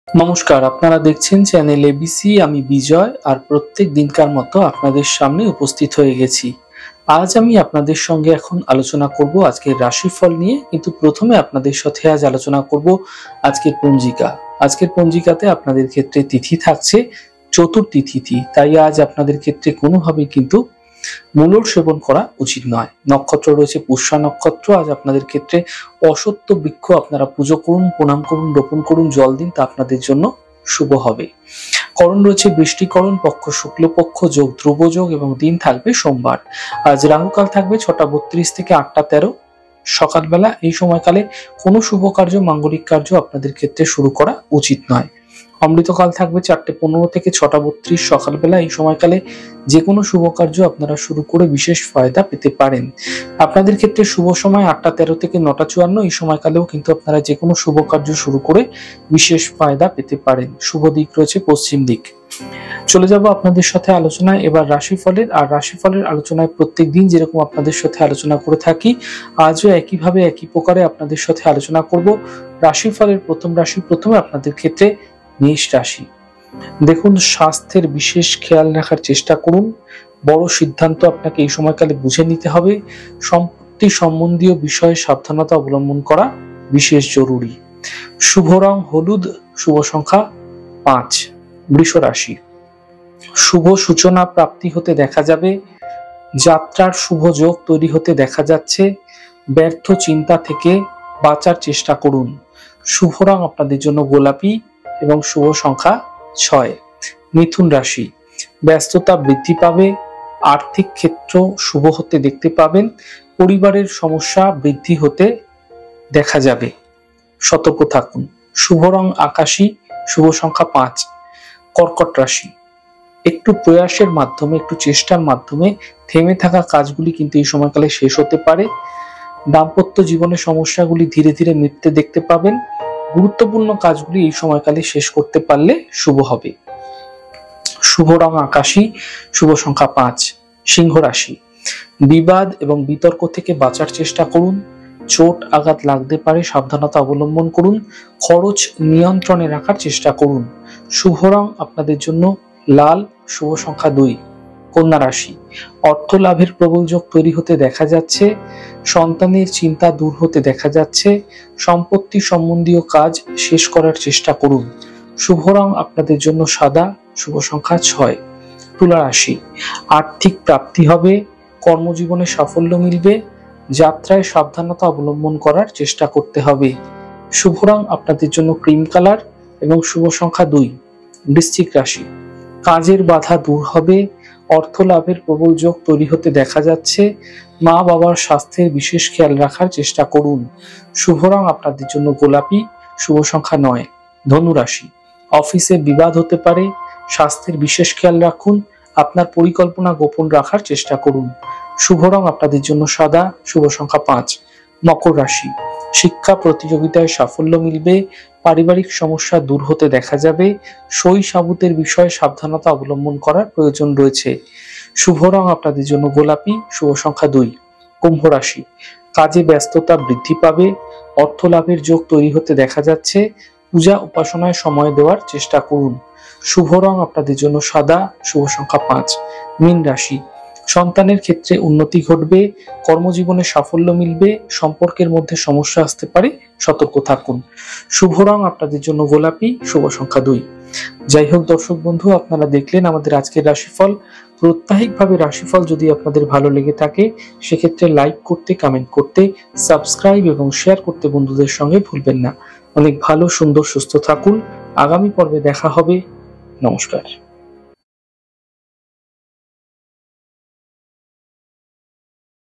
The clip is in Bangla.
নমস্কার, আপনারা দেখছেন চ্যানেল এবিসি। আমি বিজয়, আর প্রত্যেক দিনকার মতো আপনাদের সামনে উপস্থিত হয়ে গেছি। আজ আমি আপনাদের সঙ্গে এখন আলোচনা করব আজকের রাশিফল নিয়ে, কিন্তু প্রথমে আপনাদের সাথে আজ আলোচনা করব আজকের পঞ্জিকা। আজকের পঞ্জিকাতে আপনাদের ক্ষেত্রে তিথি থাকছে চতুর্থী তিথি, তাই আজ আপনাদের ক্ষেত্রে কোনোভাবেই কিন্তু মূলর সেবন করা উচিত নয়। নক্ষত্র রয়েছে পুষ্যা নক্ষত্র। আজ আপনাদের ক্ষেত্রে অসত্য বৃক্ষ আপনারা পুজো করুন, প্রণাম করুন, রোপণ করুন, জল দিন, তা আপনাদের জন্য শুভ হবে। করণ রয়েছে বৃষ্টিকরণ, পক্ষ শুক্লপক্ষ, যোগ ধ্রুব যোগ এবং দিন থাকবে সোমবার। আজ রাহুকাল থাকবে 6টা 32 থেকে 8টা 13 সকালবেলা। এই সময়কালে কোনো শুভ কার্য, মাঙ্গলিক কার্য আপনাদের ক্ষেত্রে শুরু করা উচিত নয়। অমৃতকাল থাকবে 4টা 15 থেকে 6টা 32 সকালবেলা। এই সময়কালে যে কোনো শুভ কার্য আপনারা শুরু করে বিশেষ ফায়দা পেতে পারেন। আপনাদের ক্ষেত্রে শুভ সময় 8টা 13 থেকে 9টা 54। এই সময়কালেও কিন্তু আপনারা যে কোনো শুভ কার্য শুরু করে বিশেষ ফায়দা পেতে পারেন। শুভ দিক রয়েছে পশ্চিম দিক। চলে যাব আপনাদের সাথে আলোচনায় এবার রাশিফলের। আর রাশিফলের আলোচনায় প্রত্যেক দিন যেরকম আপনাদের সাথে আলোচনা করে থাকি, আজও একইভাবে একই প্রকারে আপনাদের সাথে আলোচনা করব। রাশিফলের প্রথম রাশি, প্রথমে আপনাদের ক্ষেত্রে মেষ রাশি। দেখুন, স্বাস্থ্যের বিশেষ খেয়াল রাখার চেষ্টা করুন। বড় সিদ্ধান্ত আপনাকে এই সময়কালে বুঝে নিতে হবে। সম্পত্তি সম্বন্ধীয় বিষয়ে সাবধানতা অবলম্বন করা বিশেষ জরুরি। শুভ রং হলুদ, শুভ সংখ্যা 5। বৃষ রাশি। শুভ সূচনা প্রাপ্তি হতে দেখা যাবে। যাত্রার শুভ যোগ তৈরি হতে দেখা যাচ্ছে। ব্যর্থ চিন্তা থেকে বাঁচার চেষ্টা করুন। শুভ রং আপনাদের জন্য গোলাপি এবং শুভ সংখ্যা 6। মিথুন রাশি। ব্যস্ততা বৃদ্ধি পাবে। আর্থিক ক্ষেত্র শুভ হতে দেখতে পাবেন। পরিবারের সমস্যা বৃদ্ধি হতে দেখা যাবে, সতর্ক থাকুন। শুভ রং আকাশী, শুভ সংখ্যা 5। কর্কট রাশি। একটু প্রয়াসের মাধ্যমে, একটু চেষ্টার মাধ্যমে থেমে থাকা কাজগুলি কিন্তু এই সময়কালে শেষ হতে পারে। দাম্পত্য জীবনের সমস্যাগুলি ধীরে ধীরে মিটতে দেখতে পাবেন। গুরুত্বপূর্ণ কাজগুলি এই সময়কালে শেষ করতে পারলে শুভ হবে। শুভ রং আকাশী, শুভ সংখ্যা 5। সিংহ রাশি। বিবাদ এবং বিতর্ক থেকে বাঁচার চেষ্টা করুন। চোট আঘাত লাগতে পারে, সাবধানতা অবলম্বন করুন। খরচ নিয়ন্ত্রণে রাখার চেষ্টা করুন। শুভ রং আপনাদের জন্য লাল, শুভ সংখ্যা 2। কন্যা রাশি। অর্থ লাভের প্রবল যোগ তৈরি হতে দেখা যাচ্ছে। সন্তানের চিন্তা দূর হতে দেখা যাচ্ছে। সম্পত্তি সম্বন্ধীয় কাজ শেষ করার চেষ্টা করুন। শুভ রং আপনাদের জন্য সাদা, শুভ সংখ্যা 6। তুলা রাশি। আর্থিক প্রাপ্তি হবে। কর্মজীবনে সাফল্য মিলবে। যাত্রায় সাবধানতা অবলম্বন করার চেষ্টা করতে হবে। শুভ রং আপনাদের জন্য ক্রিম কালার এবং শুভ সংখ্যা 2। বৃশ্চিক রাশি। কাজের বাধা দূর হবে। অর্থ লাভের প্রবল যোগ তৈরি হতে দেখা যাচ্ছে। মা বাবার স্বাস্থ্যের বিশেষ খেয়াল রাখার চেষ্টা করুন। শুভ রং আপনাদের জন্য গোলাপি, শুভ সংখ্যা 9। ধনু রাশি। অফিসে বিবাদ হতে পারে। স্বাস্থ্যের বিশেষ খেয়াল রাখুন। আপনার পরিকল্পনা গোপন রাখার চেষ্টা করুন। শুভ রং আপনাদের জন্য সাদা, শুভ সংখ্যা 5। মকর রাশি। শিক্ষা প্রতিযোগিতায় সাফল্য মিলবে। পারিবারিক সমস্যা দূর হতে দেখা যাবে। সই সাবুতের বিষয়ে সাবধানতা অবলম্বন করার প্রয়োজন রয়েছে। শুভ রং আপনাদের জন্য গোলাপি, শুভ সংখ্যা 2। কুম্ভ রাশি। কাজে ব্যস্ততা বৃদ্ধি পাবে। অর্থ লাভের যোগ তৈরি হতে দেখা যাচ্ছে। পূজা উপাসনায় সময় দেওয়ার চেষ্টা করুন। শুভ রং আপনাদের জন্য সাদা, শুভ সংখ্যা 5। মীন রাশি। সন্তানের ক্ষেত্রে উন্নতি ঘটবে। কর্মজীবনে সাফল্য মিলবে। সম্পর্কের মধ্যে সমস্যা আসতে পারে, সতর্ক থাকুন। শুভ রং আপনাদের জন্য গোলাপি, শুভ সংখ্যা 2। যাই হোক দর্শক বন্ধু, আপনারা দেখলেন আমাদের আজকের রাশিফল। প্রত্যাহিকভাবে রাশিফল যদি আপনাদের ভালো লেগে থাকে, সেক্ষেত্রে লাইক করতে, কমেন্ট করতে, সাবস্ক্রাইব এবং শেয়ার করতে বন্ধুদের সঙ্গে ভুলবেন না। অনেক ভালো, সুন্দর, সুস্থ থাকুন। আগামী পর্বে দেখা হবে। নমস্কার।